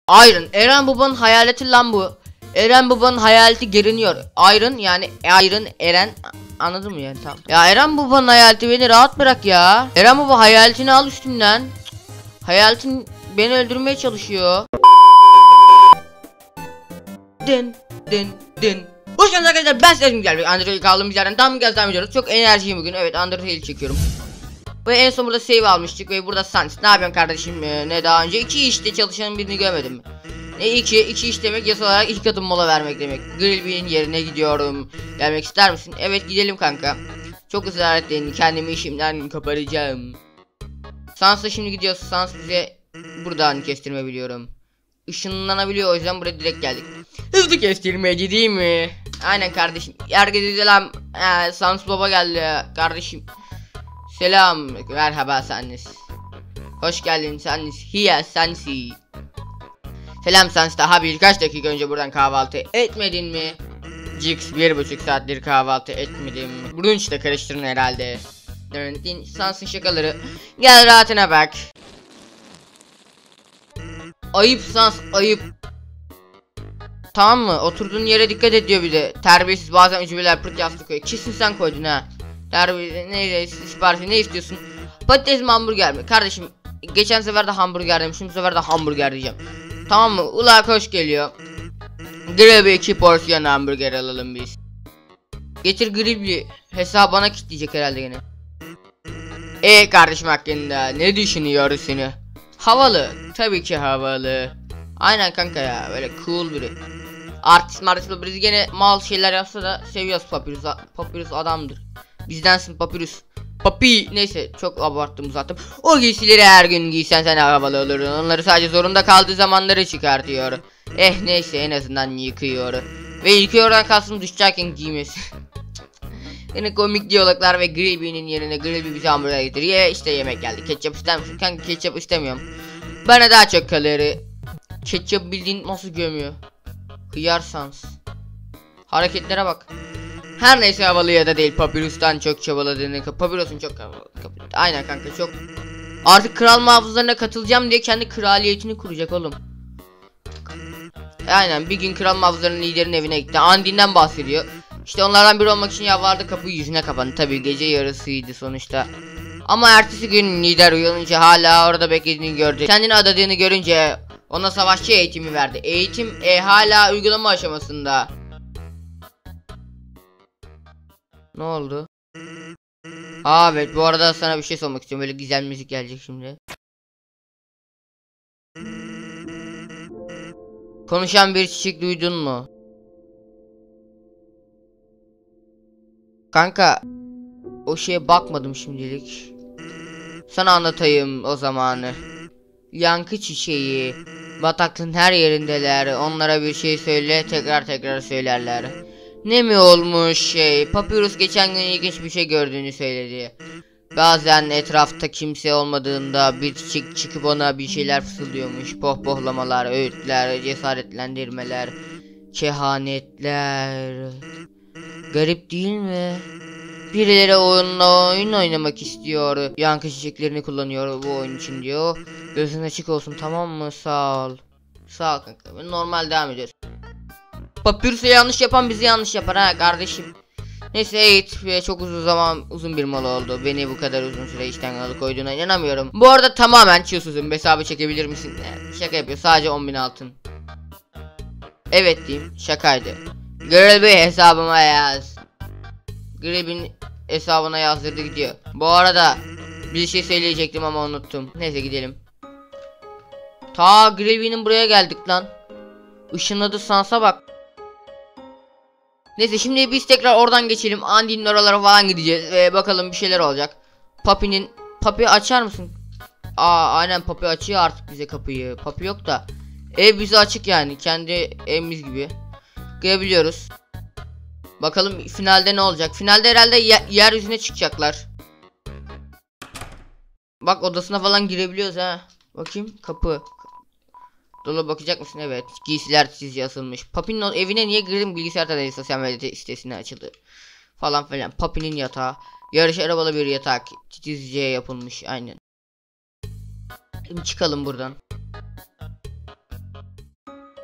Iron. Eren babanın hayaleti lan bu. Eren babanın hayaleti görünüyor. Iron yani Iron Eren. Anladın mı yani, tamam. Ya Eren babanın hayaleti, beni rahat bırak ya. Eren baba hayaletini al üstümden. Hayaletin beni öldürmeye çalışıyor. Din din din. Hoş geldiniz arkadaşlar, ben Sezgin geldik. Undertale kaldığımız yerden tam gaz devam ediyoruz. Çok enerjiyim bugün, evet Undertale çekiyorum. Ve en son burada save almıştık ve burada Sans. Ne yapıyorsun kardeşim? Ne daha önce 2 işte çalışan birini görmedim. Ne 2 iş demek, yasal olarak 2 katı mola vermek demek. Grillby'nin yerine gidiyorum. Gelmek ister misin? Evet gidelim kanka. Çok ısrar ettin, kendimi işimden koparacağım. Sans'a şimdi gidiyoruz. Sans bize buradan kestirme biliyorum. Işınlanabiliyor, o yüzden buraya direkt geldik. Hızlı kestirme gideyim mi? Aynen kardeşim. Herkese selam. Sans baba geldi kardeşim. Selam. Merhaba Sans. Hoş geldin Sans. Hiya Sansi. Selam Sans, daha birkaç dakika önce buradan kahvaltı etmedin mi? Jix 1,5 saattir kahvaltı etmedim. Brunch'la karıştırın herhalde. Sans'ın şakaları. Gel rahatına bak. Ayıp Sans, ayıp. Tamam mı? Oturduğun yere dikkat et diyor bir de. Terbiyesiz, bazen ucubeler pırt yastık koyuyor. Kesin sen koydun ha. Terbiyesiz, neyse siparişi ne istiyorsun? Patates mi hamburger mi? Kardeşim geçen sefer de hamburger demiştim, bu sefer de hamburger diyeceğim. Tamam mı? Ula koş geliyor. Grillby 2 porsiyon hamburger alalım biz. Getir Grillby. Hesabı bana kilitleyecek herhalde yine. Kardeşim hakkında ne düşünüyorsun? Havalı. Tabii ki havalı. Aynen kanka ya, böyle cool biri. Artist biz gene mal şeyler yapsa da seviyoruz Papyrus. Papyrus adamdır. Bizdensin Papyrus. Papi, neyse çok abarttım zaten. O giysileri her gün giysen sen havalı olurdun. Onları sadece zorunda kaldığı zamanları çıkartıyor. Neyse en azından yıkıyor. Ve yıkıyordan kastım düşecekken giymesi. Yine komik diyaloglar ve Grillby'nin yerine Grillby bize hamburger getiriyor. İşte yemek geldi. Ketçap ister misin? Kanka ketçap istemiyorum. Bana daha çok kalori. Ketçap bildiğin nasıl gömüyor. Hıyar Sans. Hareketlere bak. Her neyse havalı ya da değil, Papyrus'tan çok çabaladığını, Papyrus'un çok havalı. Aynen kanka çok. Artık kral muhafızlarına katılacağım diye kendi kraliyetini kuracak oğlum. Aynen, bir gün kral muhafızlarının liderinin evine gitti. Andin'den bahsediyor. İşte onlardan biri olmak için yalvardı, kapıyı yüzüne kapandı. Tabii gece yarısıydı sonuçta. Ama ertesi gün lider uyanınca hala orada beklediğini gördü. Kendini adadığını görünce ona savaşçı eğitimi verdi. Eğitim hala uygulama aşamasında. Ne oldu? Evet, bu arada sana bir şey sormak istiyorum. Böyle güzel müzik gelecek şimdi. Konuşan bir çiçek duydun mu? Kanka o şeye bakmadım şimdilik. Sana anlatayım o zamanı. Yankı çiçeği. Bataklığın her yerindeler. Onlara bir şey söyle, tekrar söylerler. Ne mi olmuş Papyrus geçen gün ilginç bir şey gördüğünü söyledi. Bazen etrafta kimse olmadığında bir çiçek çıkıp ona bir şeyler fısıldıyormuş. Pohpohlamalar, öğütler, cesaretlendirmeler, kehanetler. Garip değil mi? Birileri oyun oynamak istiyor. Yankı çiçeklerini kullanıyor bu oyun için diyor. Gözün açık olsun, tamam mı? Sağ ol. Sağ ol kanka. Normal devam ediyoruz. Papyrus'a yanlış yapan bizi yanlış yapar ha kardeşim. Neyse evet, çok uzun bir mola oldu. Beni bu kadar uzun süre işten alıkoyduğuna inanamıyorum. Bu arada tamamen çılsızım. Hesabı çekebilir misin? Şaka yapıyor, sadece 10.000 altın. Evet diyeyim, şakaydı. Grillby hesabıma yaz. Grillby'nin hesabına yazdırdı gidiyor. Bu arada bir şey söyleyecektim ama unuttum. Neyse gidelim. Ta Grillby'nin buraya geldik lan. Işınladı Sans'a bak. Neyse şimdi biz tekrar oradan geçelim. Andy'nin oralara falan gideceğiz ve bakalım bir şeyler olacak. Papi açar mısın? Aynen, Papi açıyor artık bize kapıyı. Papi yok da ev bize açık yani, kendi evimiz gibi. Girebiliyoruz. Bakalım finalde ne olacak? Finalde herhalde yeryüzüne çıkacaklar. Bak odasına falan girebiliyoruz ha. Bakayım, kapı. Dolaba bakacak mısın? Evet. Giysiler çizgi asılmış. Papi'nin evine niye girdim? Bilgisayarda değil, sosyal medya sitesine açıldı. Falan filan. Papi'nin yatağı. Yarış arabalı bir yatak. Titizce yapılmış. Aynen. Şimdi çıkalım buradan.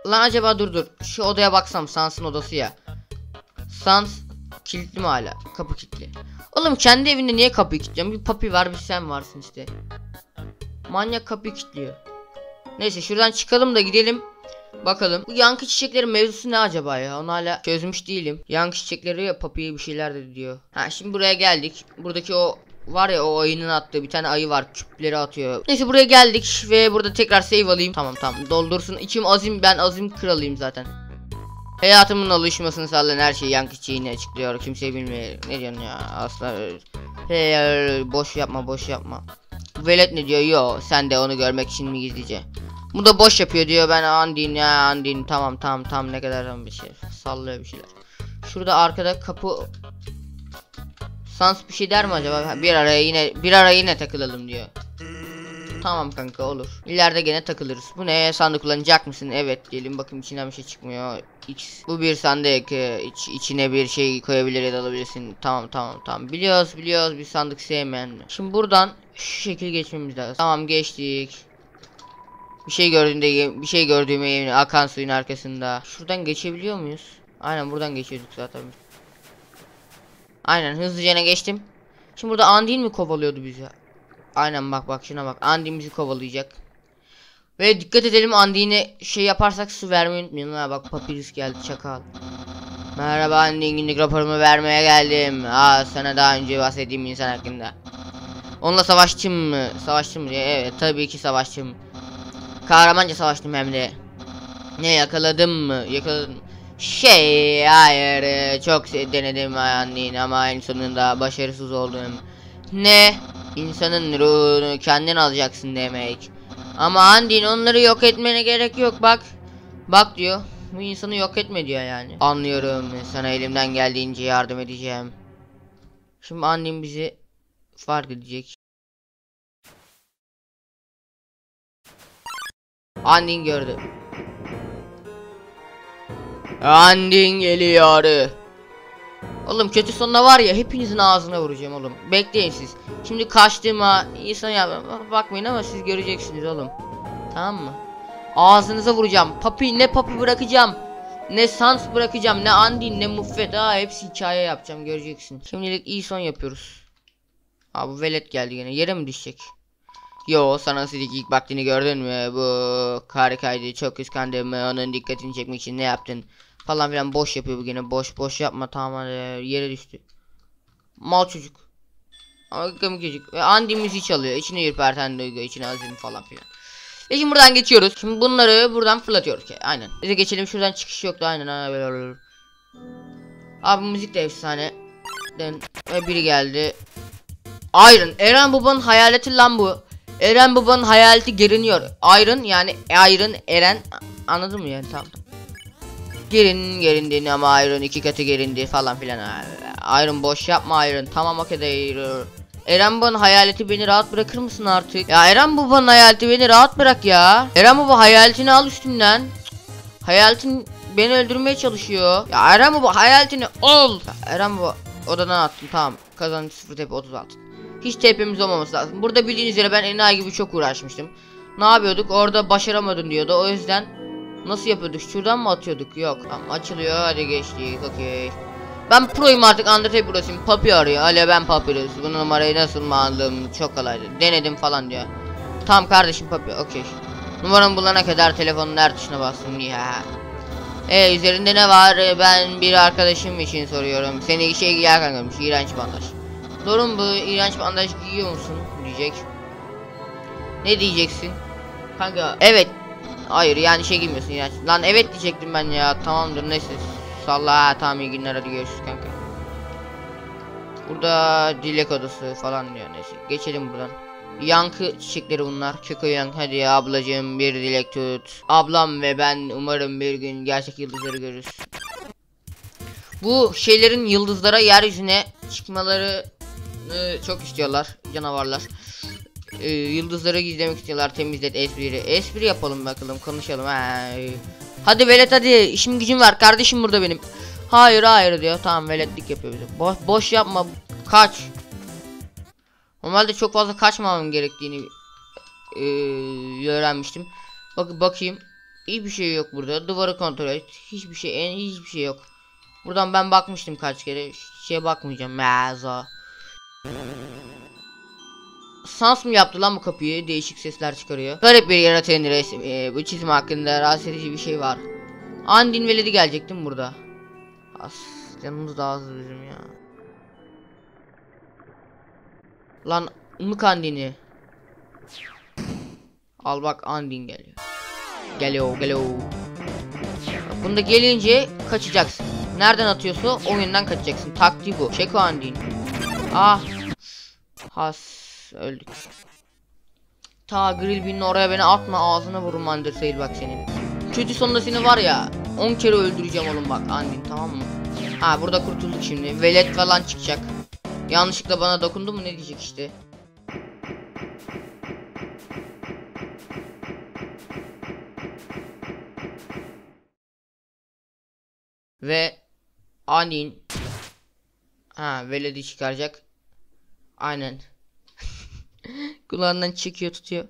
Lan acaba dur. Şu odaya baksam, Sans'ın odası ya. Sans kilitli mi hala? Kapı kilitli. Oğlum kendi evinde niye kapıyı kilitliyorsun? Bir papi var, bir sen varsın işte. Manyak kapıyı kilitliyor. Neyse şuradan çıkalım da gidelim. Bakalım. Bu yankı çiçekleri mevzusu ne acaba ya? Onu hala çözmüş değilim. Yankı çiçekleri ya, papiye bir şeyler de diyor. Ha şimdi buraya geldik. Buradaki o var ya, o ayının attığı bir tane ayı var, küpleri atıyor. Neyse buraya geldik ve burada tekrar save alayım. Tamam doldursun. İçim azim, ben azim kralıyım zaten. Hayatımın alışmasını sağlayan her şeyi yankı çiçeğini açıklıyor. Kimse bilmiyor. Ne diyorsun ya? Asla. Hey, boş yapma. Velet ne diyor? Yo, sen de onu görmek için mi gizlice? Bu da boş yapıyor diyor. Ben Andin tamam ne kadar bir şey. Sallıyor bir şeyler. Şurada arkada kapı. Sans bir şey der mi acaba? Bir araya yine takılalım diyor. Tamam kanka, olur. İleride gene takılırız. Bu ne? Sandık kullanacak mısın? Evet diyelim. Bakın içinden bir şey çıkmıyor. X. Bu bir sandık. İçine bir şey koyabilir ya da alabilirsin. Tamam. Biliyoruz bir sandık sevmeyen mi? Şimdi buradan şu şekil geçmemiz lazım. Tamam, geçtik. Bir şey gördüğüme yemin, akan suyun arkasında. Şuradan geçebiliyor muyuz? Aynen buradan geçiyorduk zaten. Aynen hızlıca geçtim. Şimdi burada Andin mi kovalıyordu bizi? Aynen bak şuna bak. Andin bizi kovalayacak. Ve dikkat edelim, Andin'e şey yaparsak su vermeyi unutmayalım. Ha bak, Papyrus geldi, çakal. Merhaba Andin, günlük raporumu vermeye geldim. Sana daha önce bahsettiğim insan hakkında. Onunla savaştım mı? Evet tabii ki savaştım. Kahramanca savaştım hem de. Ne, yakaladım mı? Hayır, çok denedim Andin ama en sonunda başarısız oldum. Ne? İnsanın ruhunu kendin alacaksın demek. Ama Andin, onları yok etmene gerek yok, bak diyor. Bu insanı yok etme diyor yani. Anlıyorum, sana elimden geldiğince yardım edeceğim. Şimdi Andin bizi fark edecek. Andin gördü. Andin geliyor. Oğlum kötü sonunda var ya, hepinizin ağzına vuracağım oğlum. Bekleyin siz. Şimdi kaçtığıma insan bakmayın ama siz göreceksiniz oğlum. Tamam mı? Ağzınıza vuracağım. Ne papi bırakacağım. Ne Sans bırakacağım. Ne Andin ne Muffet. Hepsi hikaye yapacağım, göreceksin. Şimdilik iyi son yapıyoruz. Bu velet geldi yine. Yere mi düşecek? Yo, sana sidik ilk baktığını gördün mü? Bu harikaydı. Çok kıskandım. Onun dikkatini çekmek için ne yaptın? Falan filan boş yapıyor bu gene. Boş yapma, tamam hadi. Yere düştü. Mal çocuk. Ama çocuk. Ve Andy müziği çalıyor. İçine ürperten duygu, içine azim falan filan. Ve şimdi buradan geçiyoruz. Şimdi bunları buradan fırlatıyoruz. Aynen. Bize geçelim, şuradan çıkış yoktu aynen. Abi müzik de efsane. Ve biri geldi. Eren babanın hayaleti lan bu. Eren babanın hayaleti geriniyor. Eren anladın mı yani? Tamam. Gerindin ama Iron 2 katı gerindi falan filan. Iron boş yapma Iron. Tamam okey. Eren babanın hayaleti, beni rahat bırakır mısın artık? Ya Eren babanın hayaleti, beni rahat bırak ya. Eren baba hayaletini al üstümden. Hayaletin beni öldürmeye çalışıyor. Ya Eren baba hayaletini al. Eren baba odadan attım, tamam. Kazanç 0 TP 36. Hiç TP'miz olmaması lazım. Burada bildiğiniz üzere ben enayi gibi çok uğraşmıştım. Ne yapıyorduk? Orada başaramadın diyordu. O yüzden nasıl yapıyorduk? Şuradan mı atıyorduk? Yok. Tamam, açılıyor. Hadi geçtik. Okey. Ben proyum artık. Undertale prosuyum. Papi arıyor. Alo, ben Papyrus. Bu numarayı nasıl mı aldım? Çok kolaydı. Denedim falan diyor. Tamam kardeşim Papi. Okey. Numaramı bulana kadar telefonun her tuşuna bastım. Ya. Üzerinde ne var? Ben bir arkadaşım için soruyorum. Seni işe giyerken görmüş. İğrenç bandaj. Doğru mu, bu iğrenç bandaj giyiyor musun? Diyecek. Ne diyeceksin? Kanka evet. Hayır yani şey giymiyorsun iğrenç. Lan evet diyecektim ben ya. Tamamdır neyse. Salla, tamam, iyi günler, hadi görüşürüz kanka. Burada dilek odası falan diyor, neyse. Geçelim buradan. Yankı çiçekleri bunlar. Keko yank, hadi ya ablacığım bir dilek tut. Ablam ve ben umarım bir gün gerçek yıldızları görürüz. Bu şeylerin yıldızlara, yeryüzüne çıkmaları çok istiyorlar canavarlar. Yıldızları gizlemek istiyorlar. Temizlet espri yapalım bakalım, konuşalım. Hadi velet hadi, işim gücüm var kardeşim burada benim. Hayır diyor. Tamam, veletlik yapıyor bize. Boş yapma, kaç. Normalde çok fazla kaçmamam gerektiğini öğrenmiştim. Bakayım. Hiçbir şey yok burada. Duvarı kontrol et. Hiçbir şey yok. Buradan ben bakmıştım kaç kere. Şeye bakmayacağım. Mezo. Sans mı yaptı lan bu kapıyı? Değişik sesler çıkarıyor. Garip bir yaratığın resmi. Bu çizim hakkında rahatsız edici bir şey var. Andin veledi gelecek değil mi burada? As, canımız da azdı bizim ya. Lan mık Andin'i. Al bak, Andin geliyor. Geliyor. Bunda gelince kaçacaksın. Nereden atıyorsa oyundan kaçacaksın. Taktiği bu. Çek o Andin. Ah. Has. Öldük. Ta Grillbin'in oraya beni atma, ağzına vururum Undertale bak senin. Kötü sonunda seni var ya 10 kere öldüreceğim oğlum bak Andin, tamam mı? Ha, burada kurtulduk şimdi. Velet falan çıkacak. Yanlışlıkla bana dokundu mu ne diyecek işte. Ve Andin veledi çıkaracak. Aynen. Kulağından çekiyor, tutuyor.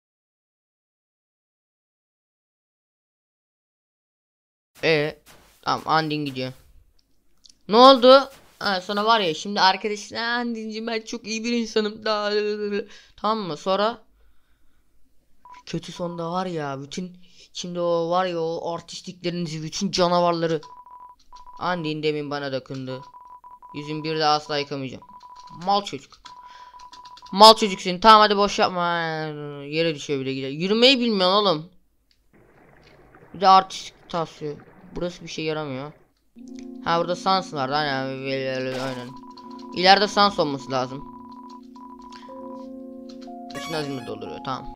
Tamam, Andin gidiyor. Ne oldu? Sonra var ya şimdi arkadaşlar, Andin'cim ben çok iyi bir insanım. Tamam mı? Sonra kötü sonda var ya, bütün şimdi o var ya, o artistliklerinizi, bütün canavarları. Andin demin bana dokundu. Yüzüm bir daha asla yıkamayacağım. Mal çocuk. Mal çocuk senin. Tamam hadi boş yapma. Yere düşüyor bile gider. Yürümeyi bilmiyorsun oğlum. Bir de artistik tasıyor. Burası bir şey yaramıyor. Ha, burada sans var. Aynen. İleride sans olması lazım. İçine azimle dolduruyor. Tamam.